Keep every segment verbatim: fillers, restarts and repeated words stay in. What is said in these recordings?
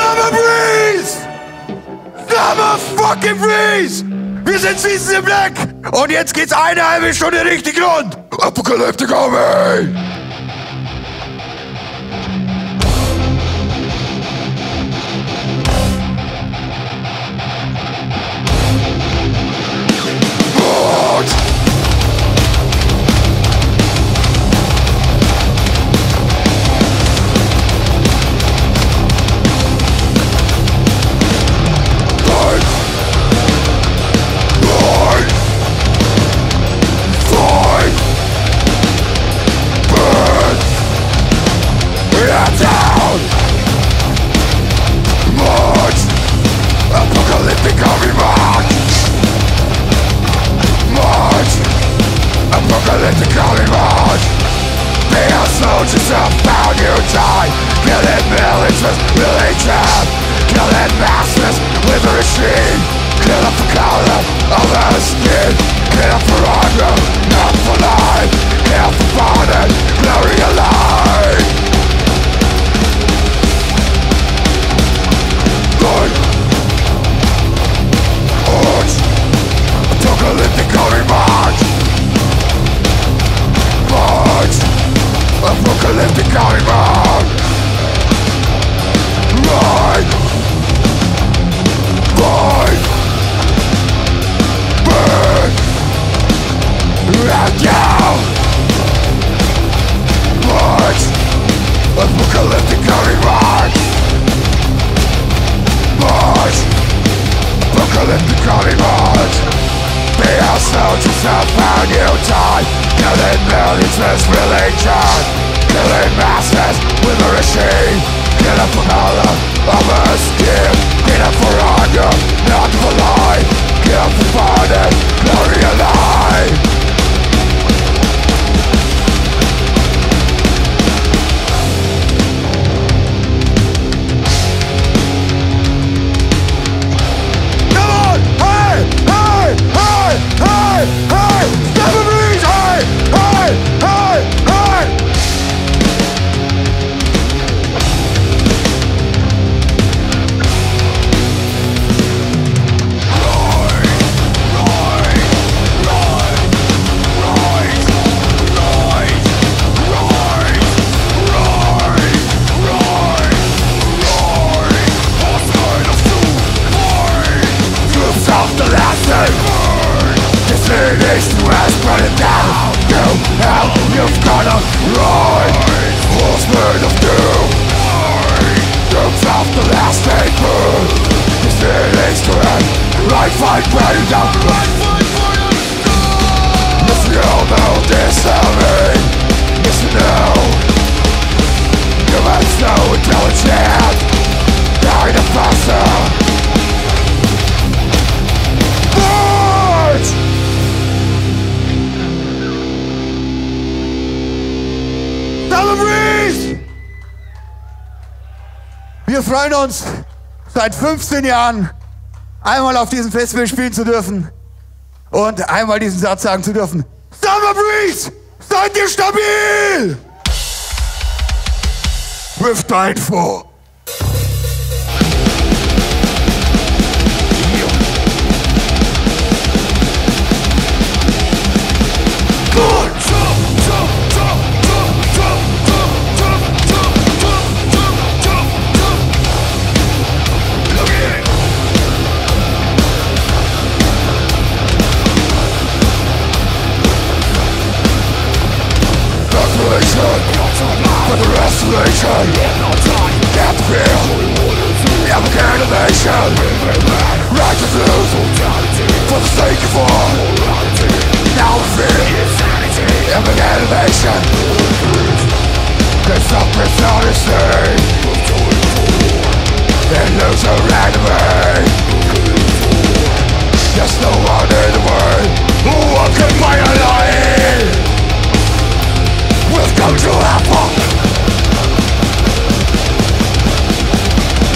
Summer Breeze! Summer fucking Breeze! Wir sind Season in Black! Und jetzt geht's eine halbe Stunde richtig rund! Apocalyptic Army! Wir freuen uns, seit fünfzehn Jahren einmal auf diesem Festival spielen zu dürfen und einmal diesen Satz sagen zu dürfen. Summer Breeze, seid ihr stabil? With Died For. For the restoration, get the feel, never animation, right to lose, for the sake of all, now we feel, never animation, there's something not to say, and lose our enemy, there's no one in the way, who can find a line. We've come to Apple.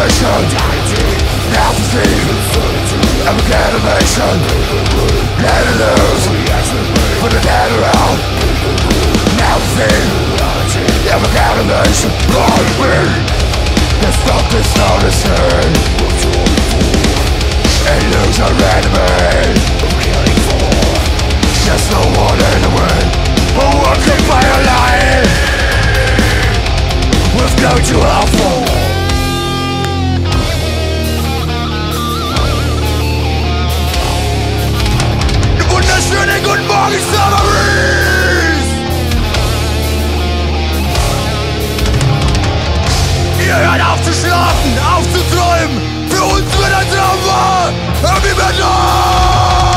reanimation. Apathy, epic animation. Let it loose, put the dead around. Apathy, epic animation. Lord me, there's something noticing. And lose our enemy. There's no one anyway who wants to play alive. We've gone too awful. Wunderschönen guten Morgen, Summer Breeze! Ihr hört auf zu schlafen, auf zu träumen. Für uns wird ein Traum wahr. Happy Metal!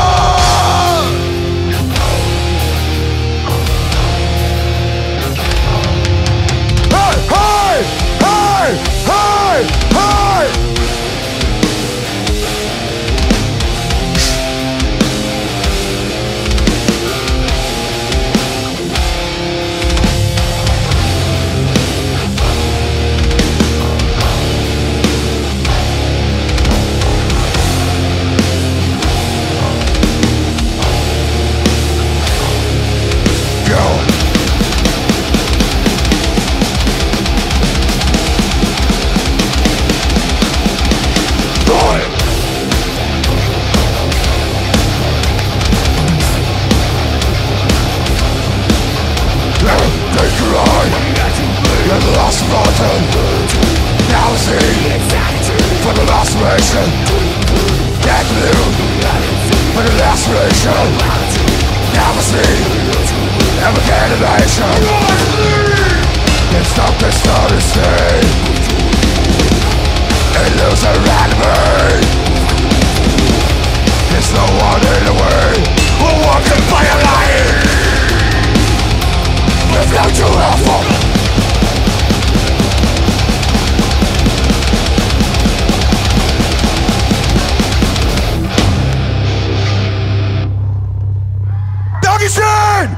Hey! Hey! Hey! Hey! Now see for the laceration. That blue for the laceration. Now see ever animation. It's not the start to stay. It lose a enemy. There's no one in the way who wants to play a life. We've gone too awful. Dankeschön!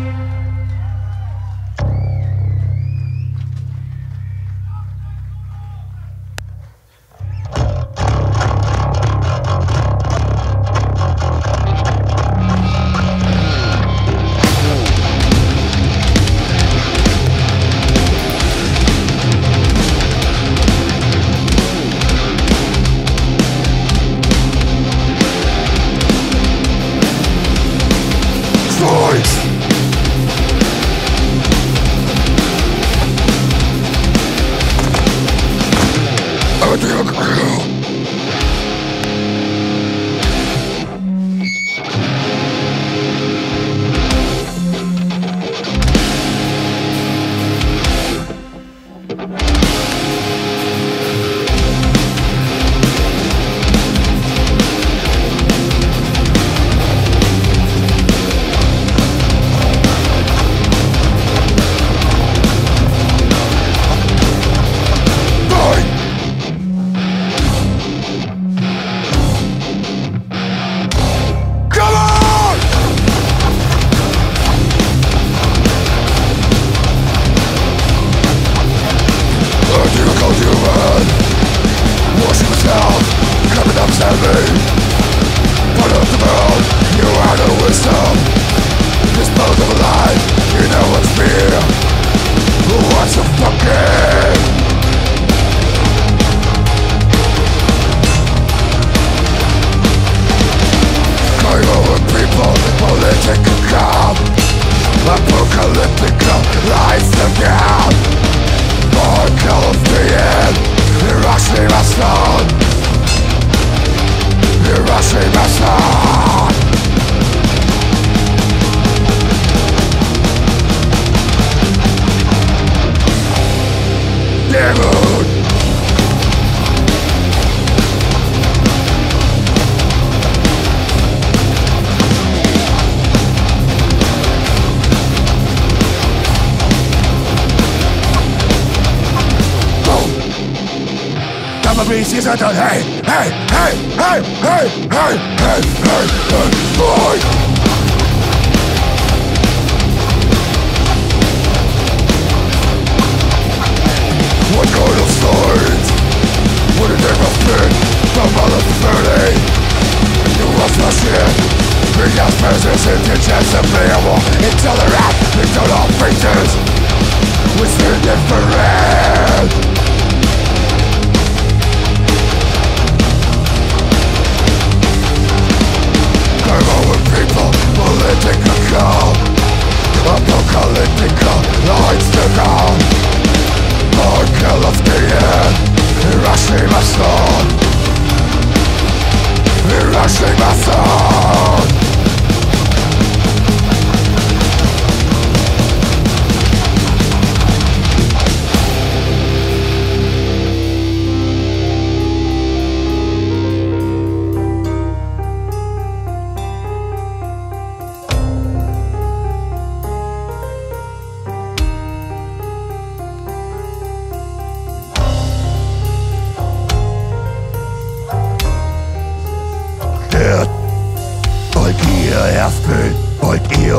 Ihr seid dann, hey, hey, hey, hey, hey, hey, hey, hey, hey, boy! What kind of sight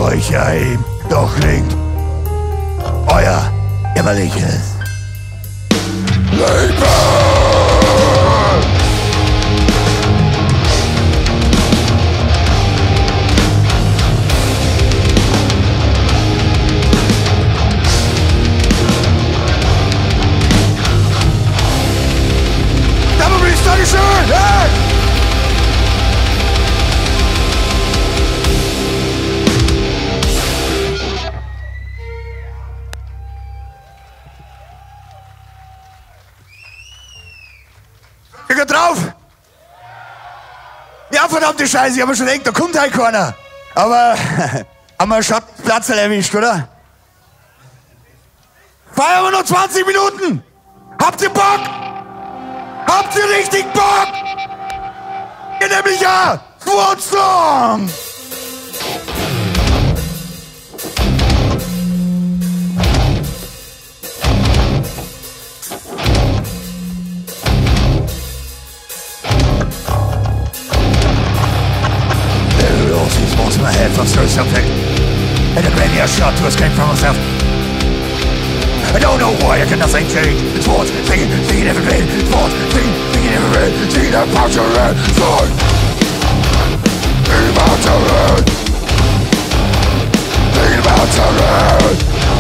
euch ja eben doch klingt. Euer jämmerliches Leben. Dankeschön! Hey! Finger drauf! Ja, verdammte Scheiße, ich hab mir schon gedacht, da kommt halt keiner. Aber haben wir einen Schattenplatz erwischt, oder? Feiern wir noch zwanzig Minuten! Habt ihr Bock? Habt ihr richtig Bock? Ihr nämlich ja! Swordstrong! There was his voice in my head from stir something. And a graveyard shot to escape from myself. I don't know why I can nothing change. It's what's thinking, thinking every day. It's what's thinking, thinking every day. Thinking about your head. Sorry. Thinking about your head. Thinking about your head.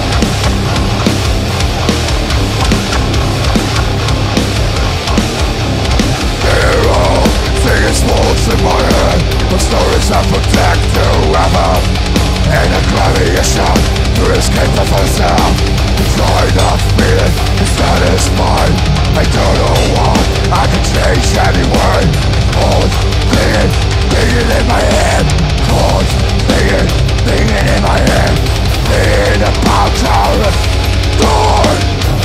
They're all thinking sports in my head. But stories I protect whoever. And a gladiation to escape the first sound. Try not feeling is satisfied. I don't know what I can change anyway. Thoughts thinking, thinking in my head. Thoughts thinking, thinking in my head. Thinking about how to die.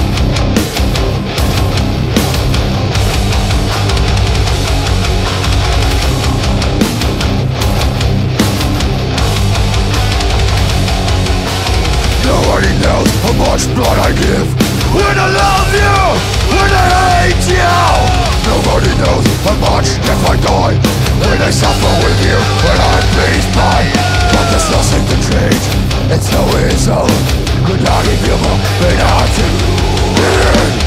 Nobody knows how much blood I give. When I love you, when I hate you. Nobody knows how much if I die. When I suffer with you, when I'm pleased by. But there's nothing to change, it's so easy. Could not give you more than I do.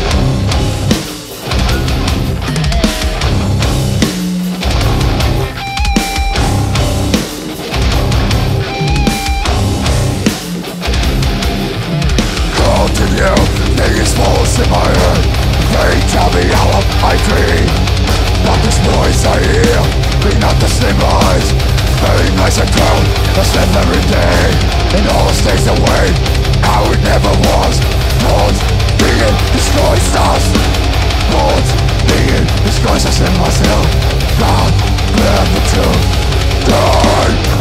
Things falls in my head. They tell me how I dream. Not this voice I hear, be not the same eyes. Very nice and cold, I spend every day. And all stays away, how it never was. Thoughts being destroys us. Thoughts being destroys us in myself. God, grab the truth. Die.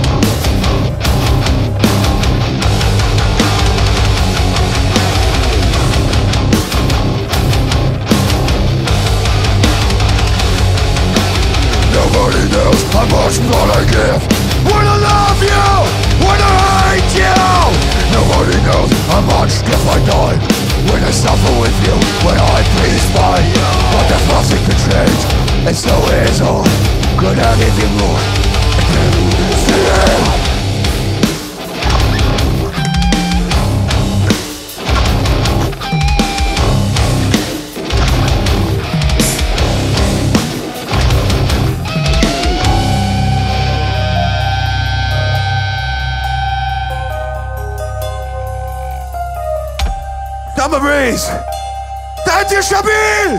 Nobody knows how much blood I give. When I love you, when I hate you. Nobody knows how much if I die. When I suffer with you, when I please by. But there's nothing to change, and so is all. Could I give you more? Still. Summer Breeze! Seid ihr stabil?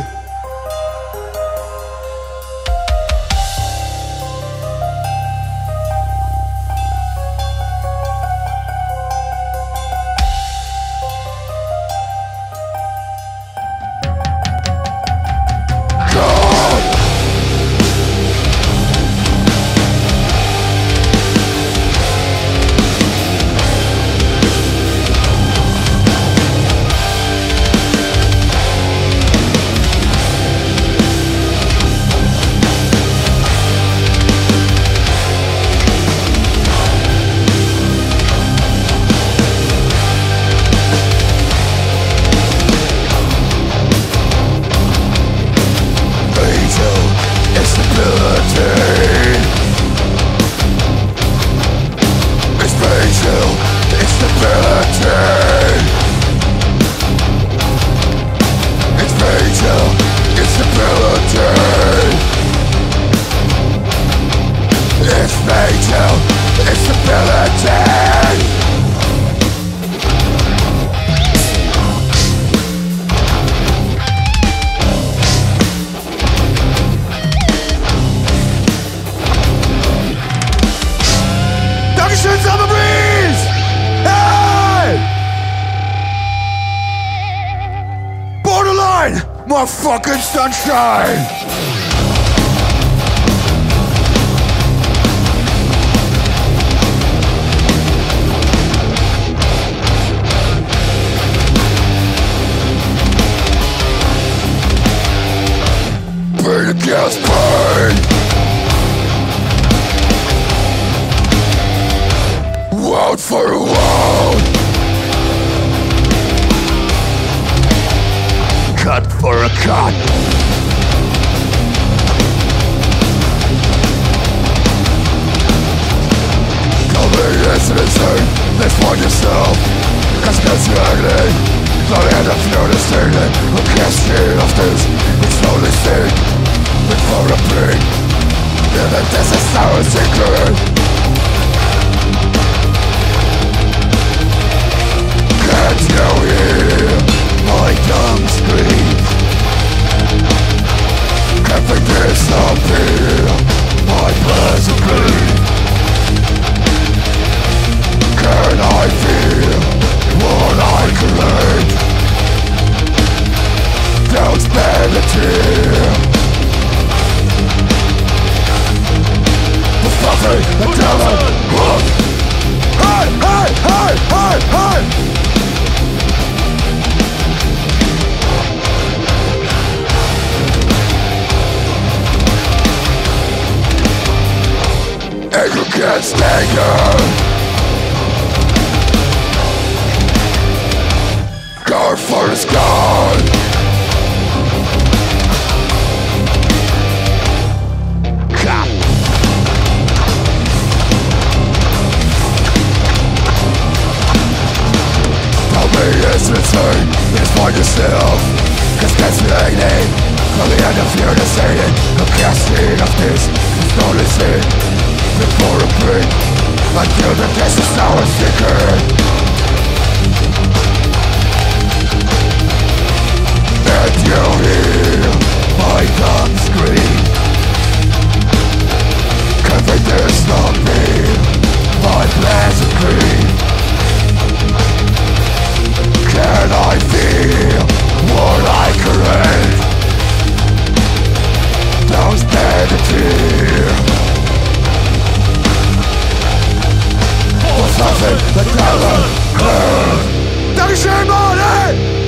motherfucking sunshine! Burn against pain. World for a world. Cut for a cut. Tell me it's an insane. Let's find yourself. Cause that's the ugly. The end of noticing it. I can't see of this. It's slowly seen. Before a pain. Yeah, that this is so secret. Can't you hear my dumb scream? Can't make this appear. My pleasant grief. Can I feel what I create? Don't spare the tear. The fucking, the devil. Hey, hey, hey, hey, hey. And you can't stay here. Guard for his God. Cop. Tell me it's insane. It's for yourself. Cause that's the agony. From the end of your decision. The casting of this is not a sin. Before a break. Until the test is now a secret. And you hear my dumb scream. Can't make this not me. My pleasant grief. Can I feel what I create? Don't spare the tear. For something the devil heard. Dankeschön, Mann, ey!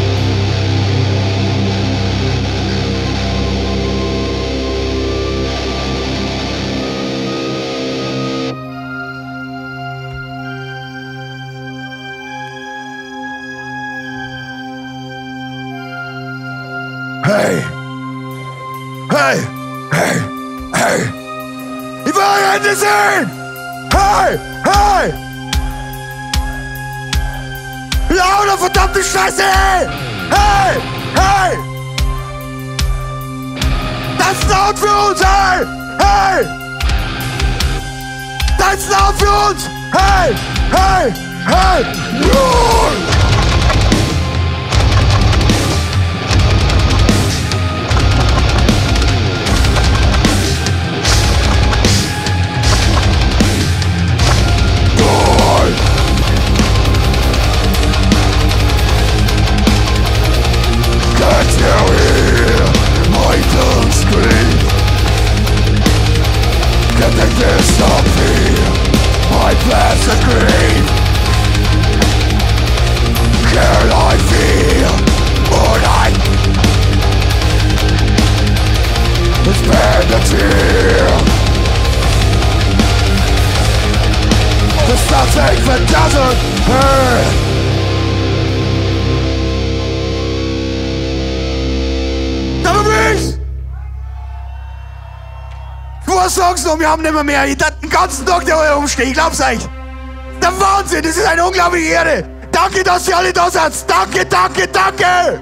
Hey! Hey! Hey! Hey! Ich will eure Hände sehen! Hey! Hey! Lauter verdammte Scheiße! Hey! Hey! Hey! Das ist laut für uns! Hey! Hey! Das ist laut für uns! Hey! Hey! Hey! Run! Can't you hear my dumb scream? Can't make this stop here. My pleasant grief. Can I feel what I spare the tear? The something that doesn't hurt. Was sagst du? Wir haben nicht mehr mehr. Ich darf den ganzen Tag da herumstehen. Ich glaub's euch. Der Wahnsinn. Das ist eine unglaubliche Ehre. Danke, dass ihr alle da seid. Danke, danke, danke.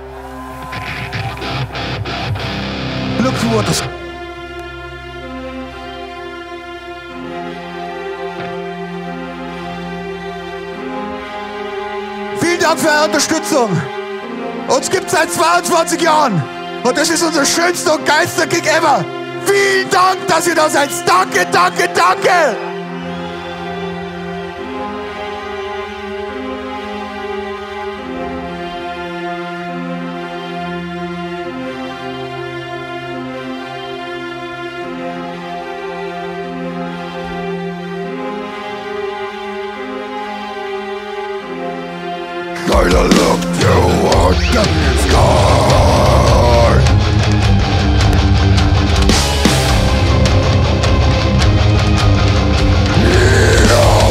Look for what. Vielen Dank für eure Unterstützung. Uns gibt's seit zweiundzwanzig Jahren. Und das ist unser schönster und geilster Gig ever. Vielen Dank, dass ihr da seid. Danke, danke, danke. Kinda look toward the sky. Yeah.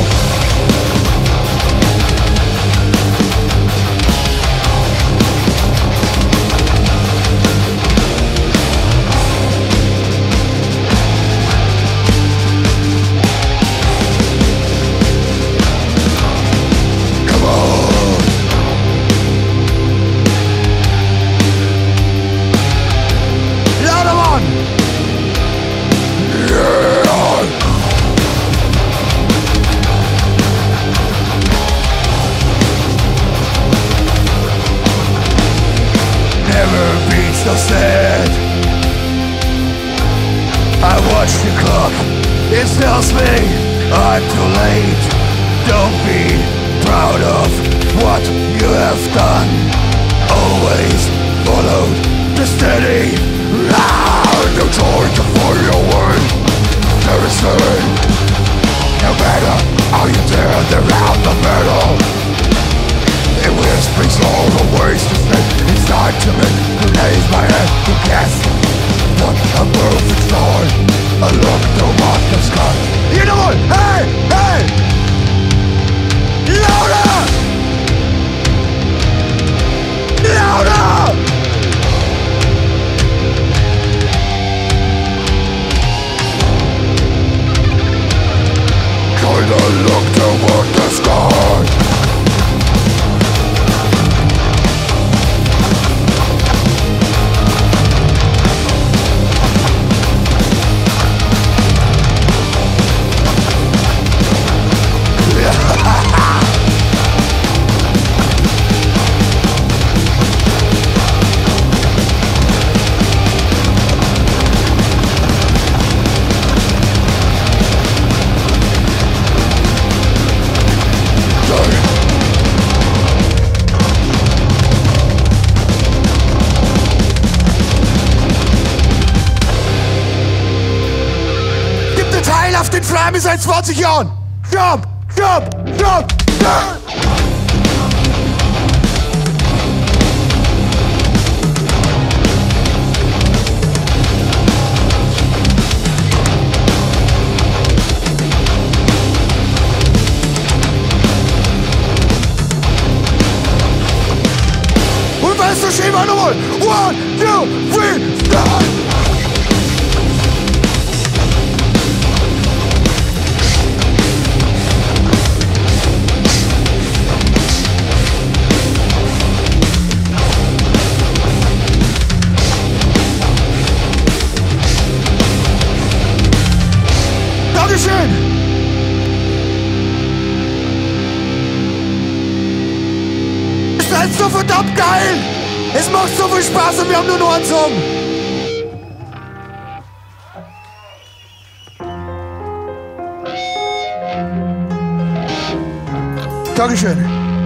Come on. Louder on! Yeah. Never been so sad. I watch the clock, it tells me I'm too late. Don't be proud of what you have done. Always followed the steady. Ah, no time to find your way. There is nothing. No matter how you turn around the middle, it whispers all the ways to stay inside to me. To raise my head to guess what a perfect story. I look toward the sky. You know what? Hey! Hey! Louder! Louder! Kinda look toward the sky. Gib den Teil auf den Flammen seit zwanzig Jahren! Stopp! Stopp! Stopp! Stopp! Und weißt du, Schema nochmal! One, two, three, start! Dankeschön! Ist das so verdammt geil! Es macht so viel Spaß und wir haben nur noch einen Song! Dankeschön!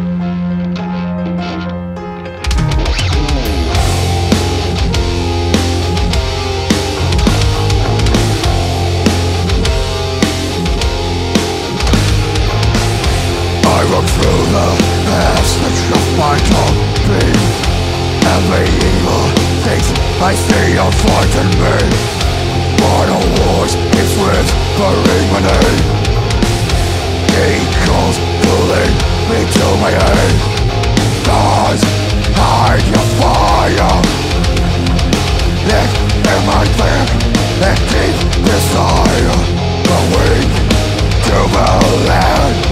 I walk through the passage of my tongue. Every evil things I see are frighten me. Final wars is whispering my name. He calls pulling me to my aid. Stars, hide your fire. Let in my back and deep desire. Awake to the land.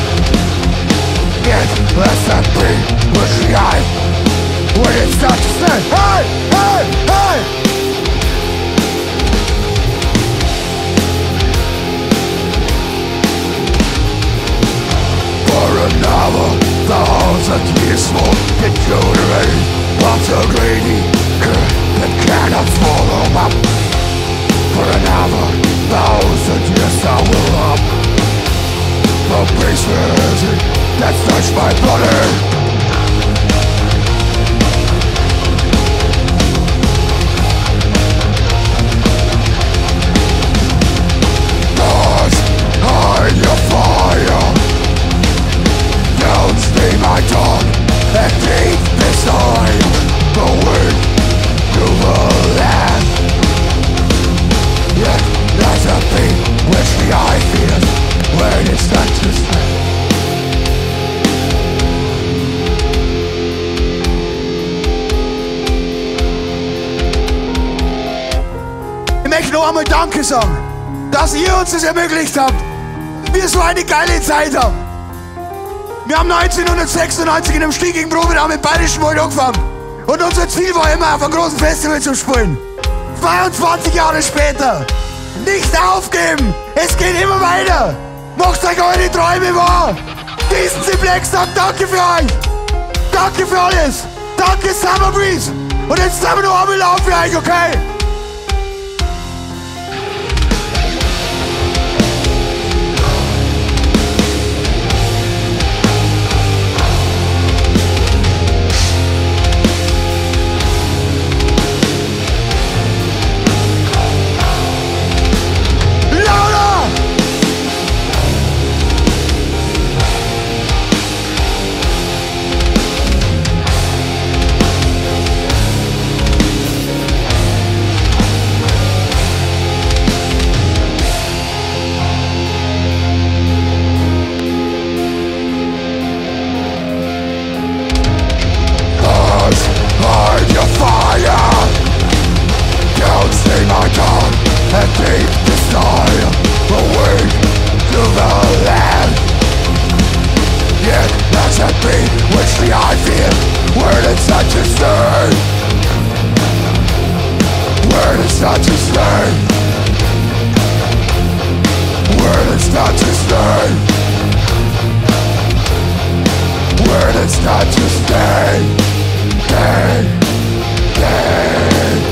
Get less than be with the eye. When it starts to say, hey, hey, hey. For another thousand years more deteriorate of the greedy curve that cannot follow up. For another thousand years I will up. The pieces that touch my body. Hide your fire. Don't stay my tongue. and deep beside the wind to the land. Yet there's a beat which the eye fears when it's not to stand. Ich möchte noch einmal Danke sagen, dass ihr uns das ermöglicht habt. Wir so eine geile Zeit haben. Wir haben neunzehnhundertsechsundneunzig in einem stinkigen Proberaum im Bayerischen Wald angefangen. Und unser Ziel war immer, auf einem großen Festival zu spielen. zweiundzwanzig Jahre später. Nicht aufgeben. Es geht immer weiter. Macht euch eure Träume wahr. Diesen Simplex sagt danke für euch. Danke für alles. Danke Summer Breeze. Und jetzt sind wir noch einmal laut für euch, okay? And deep desire the way to the land. Yet that's a beat which the eye fears where it's not to stay. Where it's not to stay. Where it's not to stay. Where it's not to stay. Stay. Stay.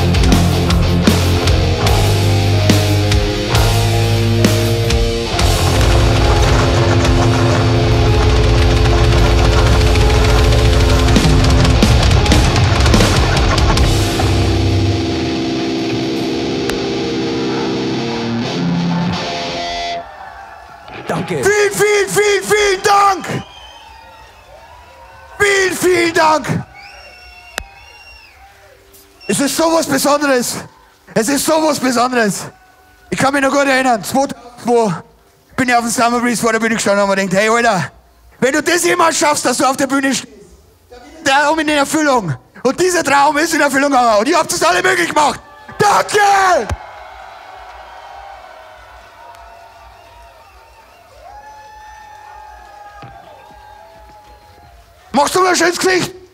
Danke. Vielen, vielen, vielen, vielen Dank. Vielen, vielen Dank. Es ist sowas Besonderes. Es ist sowas Besonderes. Ich kann mich noch gut erinnern, zweitausendzwei bin ich auf dem Summer Breeze vor der Bühne gestanden und habe mir gedacht, hey Alter, wenn du das jemals schaffst, dass du auf der Bühne stehst, der Traum in Erfüllung. Und dieser Traum ist in Erfüllung gegangen. Und ihr habt es alle möglich gemacht. Danke! Machst du mal ein schönes Gesicht?